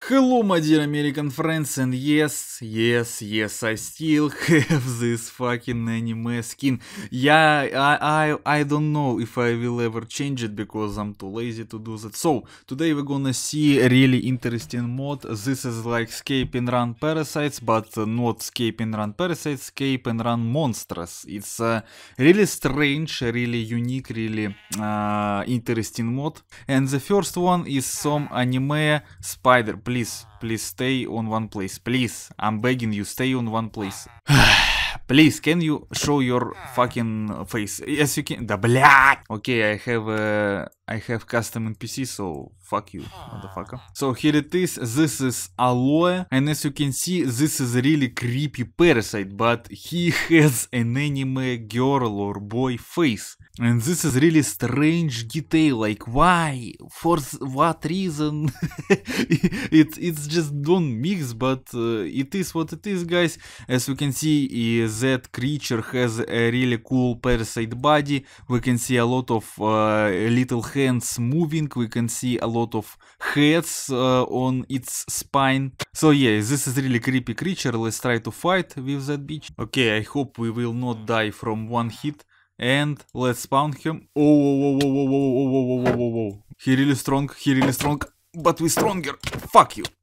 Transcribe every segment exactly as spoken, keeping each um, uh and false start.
Hello, my dear American friends, and yes, yes, yes, I still have this fucking anime skin. Yeah, I, I, I don't know if I will ever change it because I'm too lazy to do that. So, today we're gonna see a really interesting mod. This is like Escape and Run Parasites, but not Escape and Run Parasites, Escape and Run Monsters. It's a really strange, really unique, really uh, interesting mod. And the first one is some anime spider. Please, please stay on one place. Please, I'm begging you, stay on one place. Please, can you show your fucking face? Yes, you can. Да, блядь! Okay, I have uh, I have custom N P C, so fuck you, motherfucker. So here it is. This is Aloe, and as you can see, this is a really creepy parasite, but he has an anime girl or boy face. And this is really strange detail, like why, for what reason? it, it's just don't mix, but uh, it is what it is, guys. As you can see, uh, that creature has a really cool parasite body. We can see a lot of uh, little hands moving. We can see a lot of heads uh, on its spine. So yeah, this is really creepy creature. Let's try to fight with that bitch. Okay, I hope we will not die from one hit. And let's spawn him. Oh, whoa, whoa, whoa, whoa, whoa, whoa, whoa, whoa, whoa. He really strong, he really strong, but we stronger. Fuck you.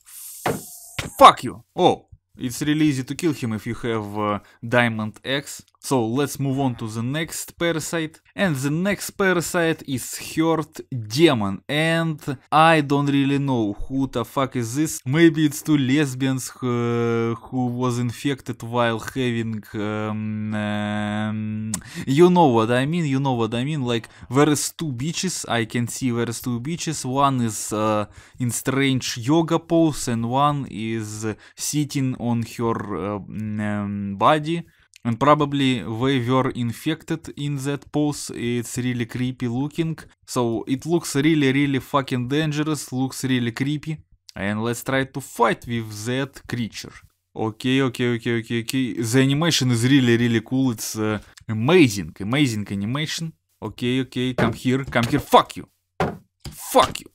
Fuck you. Oh, it's really easy to kill him if you have uh, Diamond X. So let's move on to the next parasite. And the next parasite is Hurt Demon. And I don't really know who the fuck is this. Maybe it's two lesbians who, who was infected while having... Um, um, you know what I mean, you know what I mean. Like, there is two bitches. I can see there is two bitches. One is uh, in strange yoga pose and one is uh, sitting on her uh, um, body. And probably they were infected in that pose. It's really creepy looking. So it looks really, really fucking dangerous. Looks really creepy. And let's try to fight with that creature. Okay, okay, okay, okay, okay. The animation is really, really cool. It's uh, amazing, amazing animation. Okay, okay, come here, come here. Fuck you. Fuck you.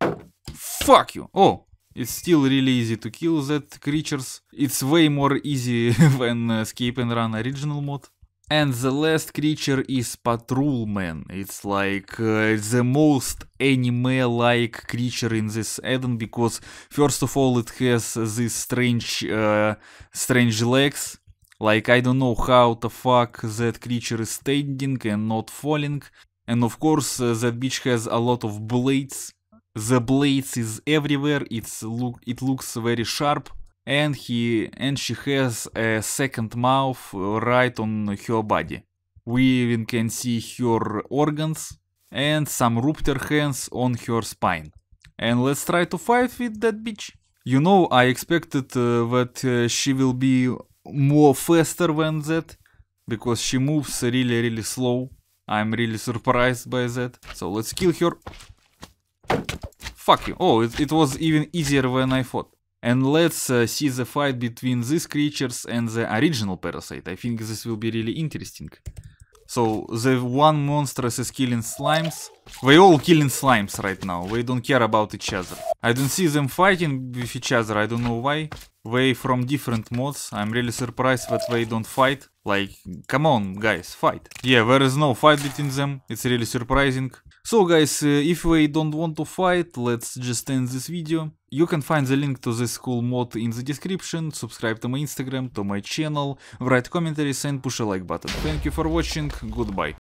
Fuck you. Oh. It's still really easy to kill that creatures. It's way more easy than Escape and Run original mod. And the last creature is Patrolman. It's like uh, the most anime-like creature in this add-on because first of all it has these strange, uh, strange legs. Like I don't know how the fuck that creature is standing and not falling. And of course uh, that bitch has a lot of blades. The blades is everywhere. It's look it looks very sharp, and he and she has a second mouth right on her body. We even can see her organs and some rupture hands on her spine. And let's try to fight with that bitch. You know, I expected uh, that uh, she will be more faster than that because she moves really really slow. I'm really surprised by that. So let's kill her. Fuck you. Oh, it, it was even easier than I thought. And let's uh, see the fight between these creatures and the original parasite. I think this will be really interesting. So, the one monster is killing slimes. They all killing slimes right now. They don't care about each other. I don't see them fighting with each other. I don't know why. They from different mods. I'm really surprised that they don't fight. Like, come on, guys, fight. Yeah, there is no fight between them. It's really surprising. So guys, uh, if we don't want to fight, let's just end this video. You can find the link to this cool mod in the description, subscribe to my Instagram, to my channel, write commentaries and push a like button. Thank you for watching, goodbye.